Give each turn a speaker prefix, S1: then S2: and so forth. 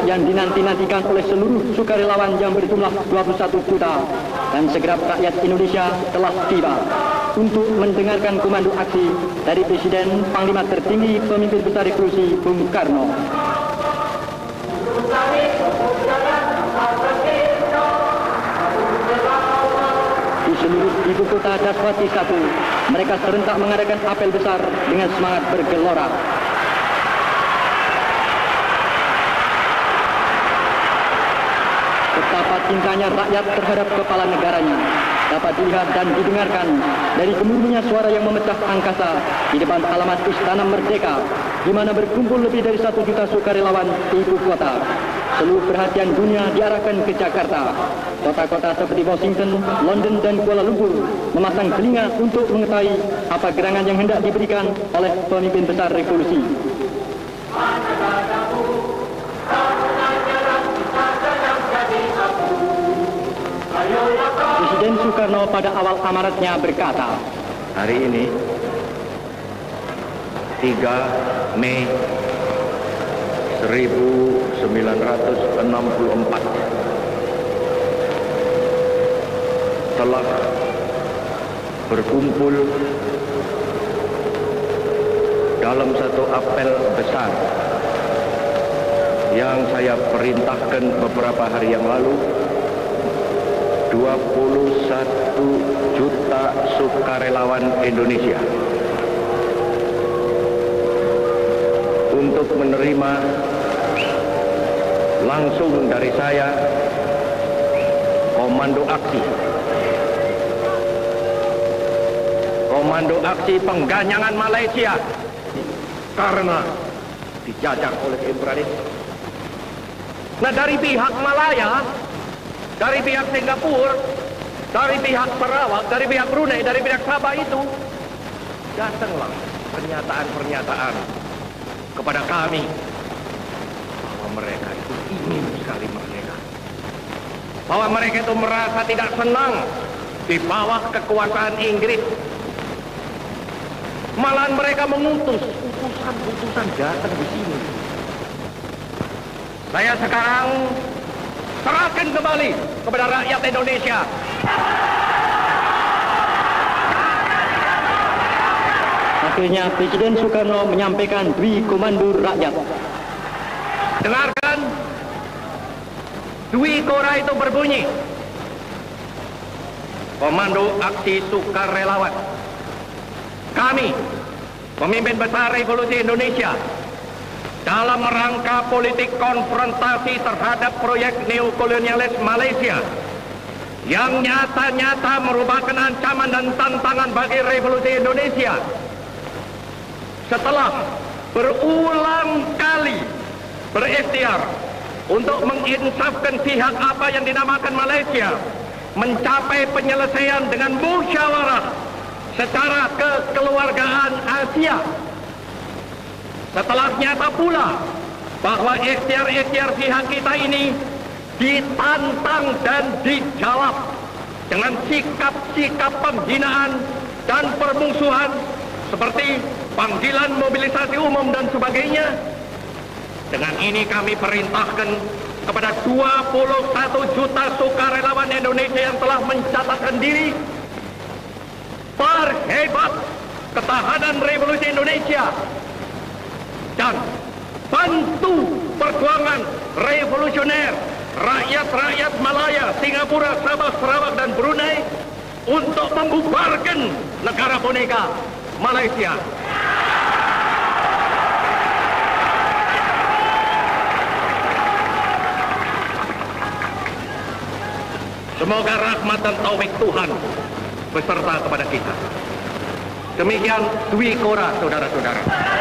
S1: yang dinanti-nantikan oleh seluruh sukarelawan yang berjumlah 21 juta dan segenap rakyat Indonesia telah tiba untuk mendengarkan komando aksi dari Presiden Panglima Tertinggi Pemimpin Besar Revolusi Bung Karno. Di seluruh ibu kota Daswati 1, mereka serentak mengadakan apel besar dengan semangat bergelora. Betapa cintanya rakyat terhadap kepala negaranya dapat dilihat dan didengarkan dari gemuruhnya suara yang memecah angkasa di depan alamat Istana Merdeka, di mana berkumpul lebih dari 1 juta sukarelawan ibu kota. Seluruh perhatian dunia diarahkan ke Jakarta. Kota-kota seperti Washington, London, dan Kuala Lumpur memasang telinga untuk mengetahui apa gerangan yang hendak diberikan oleh pemimpin besar revolusi. Presiden Soekarno pada awal amaratnya berkata,
S2: hari ini 3 Mei 1964 telah berkumpul dalam satu apel besar yang saya perintahkan beberapa hari yang lalu. 21 juta sukarelawan Indonesia untuk menerima langsung dari saya komando aksi pengganyangan Malaysia karena dijajah oleh imperialis. Nah, dari pihak Malaya, dari pihak Singapura, dari pihak Sarawak, dari pihak Brunei, dari pihak Sabah itu datanglah pernyataan-pernyataan kepada kami bahwa mereka itu ingin sekali merdeka, bahwa mereka itu merasa tidak senang di bawah kekuasaan Inggris. Malahan mereka mengutus utusan-utusan datang di sini. Saya sekarang serahkan kembali kepada rakyat Indonesia.
S1: Akhirnya Presiden Soekarno menyampaikan Dwi Komando Rakyat.
S2: Dengarkan, Dwi Kora itu berbunyi, Komando Aksi Sukarelawan. Kami, pemimpin besar Revolusi Indonesia, dalam rangka politik konfrontasi terhadap proyek neokolonialis Malaysia yang nyata-nyata merupakan ancaman dan tantangan bagi revolusi Indonesia, setelah berulang kali berikhtiar untuk menginsafkan pihak apa yang dinamakan Malaysia, mencapai penyelesaian dengan musyawarah secara kekeluargaan Asia. Setelah nyata pula bahwa ikhtiar-ikhtiar pihak kita ini ditantang dan dijawab dengan sikap-sikap penghinaan dan permusuhan seperti panggilan mobilisasi umum dan sebagainya. Dengan ini kami perintahkan kepada 21 juta sukarelawan Indonesia yang telah mencatatkan diri, perhebat ketahanan revolusi Indonesia dan bantu perjuangan revolusioner rakyat-rakyat Malaya, Singapura, Sabah, Sarawak, dan Brunei untuk membubarkan negara boneka Malaysia. Semoga rahmat dan taufik Tuhan beserta kepada kita. Demikian Dwi Kora, saudara-saudara.